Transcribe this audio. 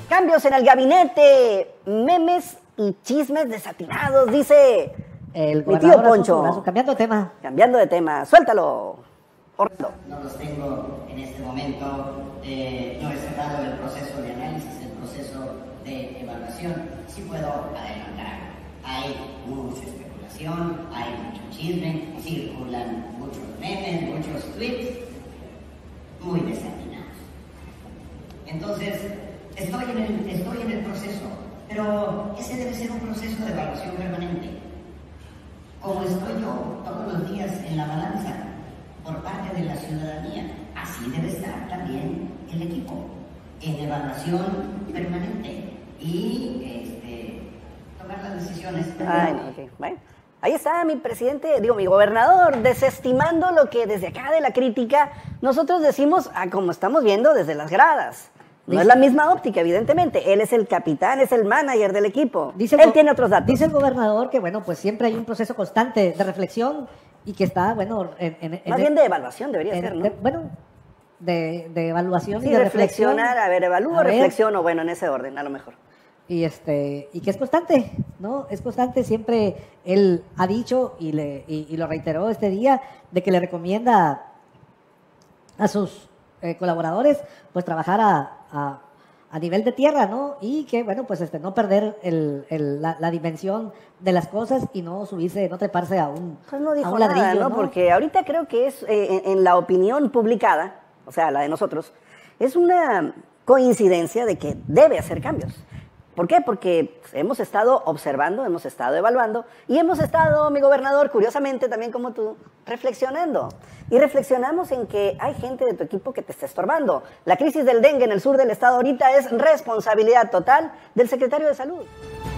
Cambios en el gabinete, memes y chismes desatinados, dice el mi tío Poncho. Cambiando de tema. Cambiando de tema, suéltalo. Orlando. No los tengo en este momento, no he cerrado el proceso de análisis, el proceso de evaluación. Sí puedo adelantar. Hay mucha especulación, hay mucho chisme, circulan muchos memes, muchos tweets muy desatinados. Entonces, estoy en el proceso, pero ese debe ser un proceso de evaluación permanente. Como estoy yo todos los días en la balanza por parte de la ciudadanía, así debe estar también el equipo, en evaluación permanente y tomar las decisiones. Okay. Bueno, ahí está mi presidente, mi gobernador, desestimando lo que desde acá de la crítica nosotros decimos como estamos viendo desde las gradas. No es la misma óptica, evidentemente. Él es el capitán, es el manager del equipo. Él tiene otros datos. Dice el gobernador que, bueno, pues siempre hay un proceso constante de reflexión y que está, bueno... Más bien de evaluación debería ser, ¿no? De evaluación sí, y de reflexionar. A ver, evalúo, reflexiono, bueno, en ese orden, a lo mejor. Y que es constante, ¿no? Es constante, siempre él ha dicho y lo reiteró este día, de que le recomienda a sus colaboradores, pues trabajar a nivel de tierra, ¿no? Y que, bueno, pues no perder la dimensión de las cosas y no subirse, no treparse a un, pues no dijo a un ladrillo, nada, ¿no? Porque ahorita creo que es en la opinión publicada, o sea, la de nosotros, es una coincidencia de que debe hacer cambios. ¿Por qué? Porque hemos estado observando, hemos estado evaluando y hemos estado, mi gobernador, curiosamente también como tú, reflexionando. Y reflexionamos en que hay gente de tu equipo que te está estorbando. La crisis del dengue en el sur del estado ahorita es responsabilidad total del secretario de Salud.